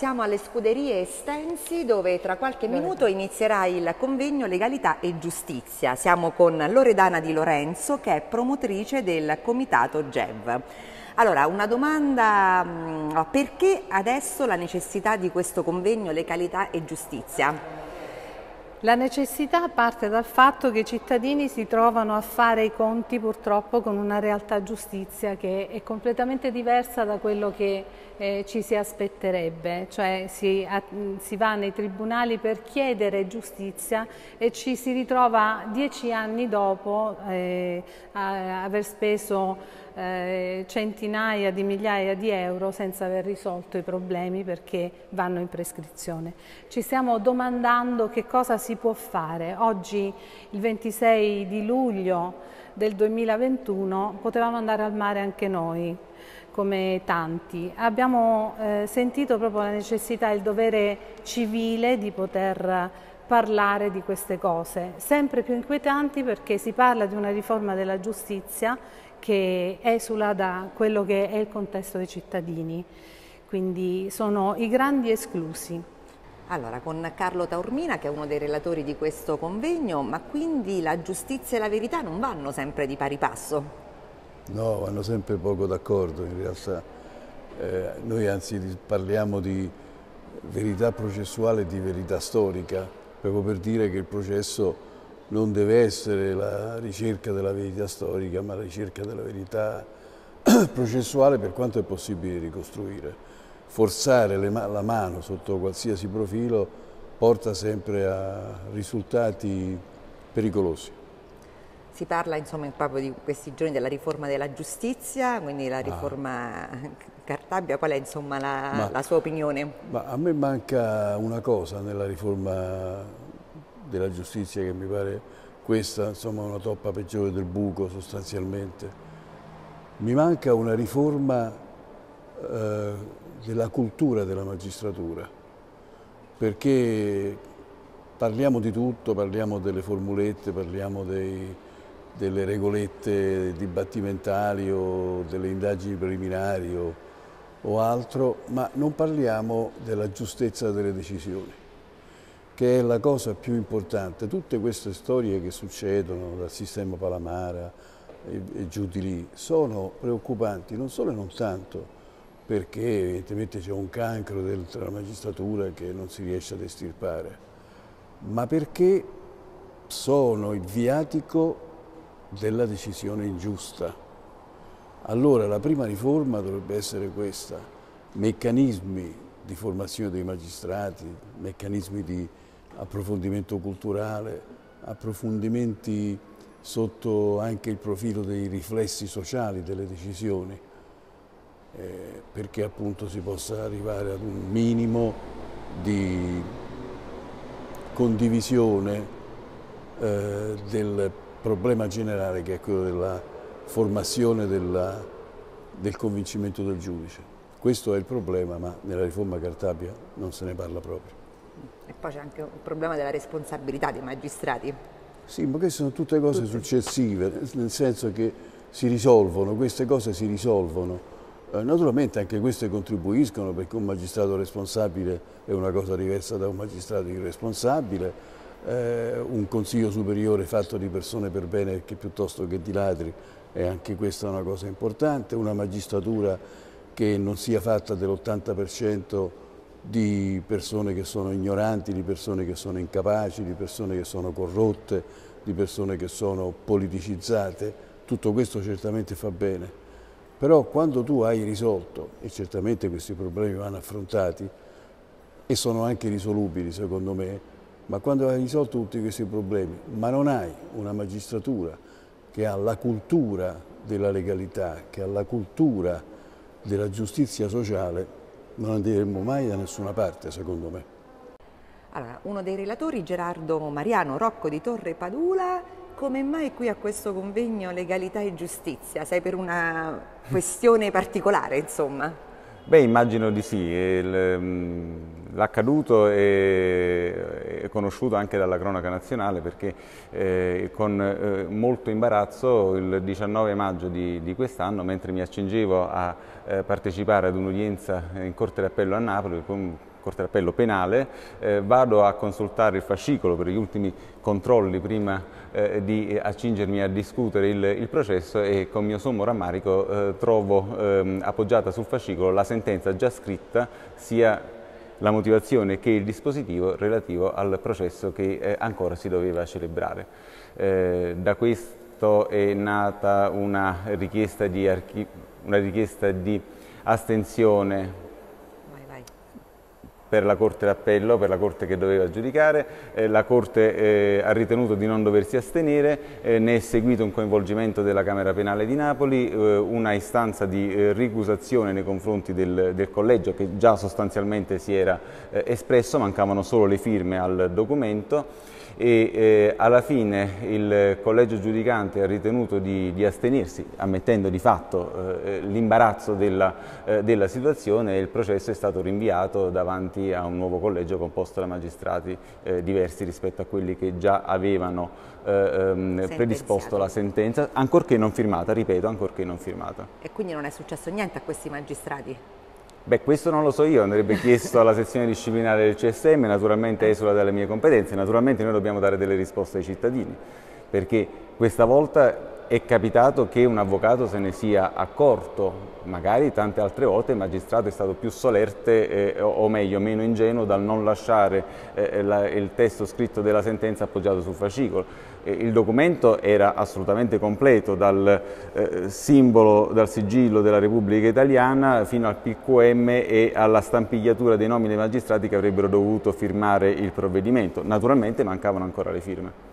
siamo alle Scuderie Estensi dove tra qualche minuto inizierà il convegno Legalità e Giustizia. Siamo con Loredana Di Lorenzo che è promotrice del comitato GEV. Allora, una domanda, perché adesso la necessità di questo convegno Legalità e Giustizia? La necessità parte dal fatto che i cittadini si trovano a fare i conti purtroppo con una realtà giustizia che è completamente diversa da quello che ci si aspetterebbe, cioè si va nei tribunali per chiedere giustizia e ci si ritrova 10 anni dopo a aver speso centinaia di migliaia di euro senza aver risolto i problemi perché vanno in prescrizione. Ci stiamo domandando che cosa si può fare. Oggi, il 26 di luglio del 2021, potevamo andare al mare anche noi, come tanti. Abbiamo sentito proprio la necessità e il dovere civile di poter parlare di queste cose, sempre più inquietanti perché si parla di una riforma della giustizia che esula da quello che è il contesto dei cittadini, quindi sono i grandi esclusi. Allora, con Carlo Taormina che è uno dei relatori di questo convegno, ma quindi la giustizia e la verità non vanno sempre di pari passo? No, vanno sempre poco d'accordo in realtà. Noi anzi parliamo di verità processuale e di verità storica, proprio per dire che il processo non deve essere la ricerca della verità storica, ma la ricerca della verità processuale per quanto è possibile ricostruire. Forzare la mano sotto qualsiasi profilo porta sempre a risultati pericolosi. Si parla insomma proprio di questi giorni della riforma della giustizia, quindi la riforma Cartabia, qual è insomma la sua opinione? Ma a me manca una cosa nella riforma della giustizia che mi pare questa, insomma, una toppa peggiore del buco sostanzialmente. Mi manca una riforma della cultura della magistratura, perché parliamo di tutto, parliamo delle formulette, parliamo delle regolette dibattimentali o delle indagini preliminari o altro, ma non parliamo della giustezza delle decisioni, che è la cosa più importante. Tutte queste storie che succedono dal sistema Palamara e giù di lì sono preoccupanti, non solo e non tanto perché evidentemente c'è un cancro dentro la magistratura che non si riesce ad estirpare, ma perché sono il viatico della decisione ingiusta. Allora la prima riforma dovrebbe essere questa: meccanismi di formazione dei magistrati, meccanismi di approfondimento culturale, approfondimenti sotto anche il profilo dei riflessi sociali delle decisioni, perché appunto si possa arrivare ad un minimo di condivisione del problema generale che è quello della formazione del convincimento del giudice. Questo è il problema, ma nella riforma Cartabia non se ne parla proprio. E poi c'è anche un problema della responsabilità dei magistrati. Sì, ma queste sono tutte cose successive, nel senso che si risolvono, queste cose si risolvono. Naturalmente anche queste contribuiscono, perché un magistrato responsabile è una cosa diversa da un magistrato irresponsabile, un consiglio superiore fatto di persone per bene piuttosto che di ladri è anche questa una cosa importante, una magistratura che non sia fatta dell'80% di persone che sono ignoranti, di persone che sono incapaci, di persone che sono corrotte, di persone che sono politicizzate, tutto questo certamente fa bene. Però quando tu hai risolto, e certamente questi problemi vanno affrontati e sono anche risolubili secondo me, ma quando hai risolto tutti questi problemi, ma non hai una magistratura che ha la cultura della legalità, che ha la cultura della giustizia sociale, non andremo mai da nessuna parte secondo me. Allora, uno dei relatori, Gerardo Mariano Rocco di Torre Padula, come mai qui a questo convegno Legalità e Giustizia? Sei per una questione particolare, insomma? Beh, immagino di sì. L'accaduto è conosciuto anche dalla cronaca nazionale perché con molto imbarazzo il 19 maggio di quest'anno, mentre mi accingevo a partecipare ad un'udienza in Corte d'Appello a Napoli, Corte d'Appello penale, vado a consultare il fascicolo per gli ultimi controlli prima di accingermi a discutere il processo e con mio sommo rammarico trovo appoggiata sul fascicolo la sentenza già scritta, sia la motivazione che il dispositivo relativo al processo che ancora si doveva celebrare. Da questo è nata una richiesta di astensione per la Corte d'Appello, per la Corte che doveva giudicare. La Corte ha ritenuto di non doversi astenere, ne è seguito un coinvolgimento della Camera Penale di Napoli, una istanza di ricusazione nei confronti del collegio che già sostanzialmente si era espresso, mancavano solo le firme al documento. E alla fine il collegio giudicante ha ritenuto di astenersi, ammettendo di fatto l'imbarazzo della situazione, e il processo è stato rinviato davanti a un nuovo collegio composto da magistrati diversi rispetto a quelli che già avevano predisposto la sentenza, ancorché non firmata, ripeto, ancorché non firmata. E quindi non è successo niente a questi magistrati? Beh, questo non lo so io, andrebbe chiesto alla sezione disciplinare del CSM, naturalmente esula dalle mie competenze, naturalmente noi dobbiamo dare delle risposte ai cittadini, perché questa volta è capitato che un avvocato se ne sia accorto, magari tante altre volte il magistrato è stato più solerte o meglio meno ingenuo dal non lasciare il testo scritto della sentenza appoggiato sul fascicolo. Il documento era assolutamente completo, dal simbolo, dal sigillo della Repubblica Italiana fino al PQM e alla stampigliatura dei nomi dei magistrati che avrebbero dovuto firmare il provvedimento. Naturalmente mancavano ancora le firme.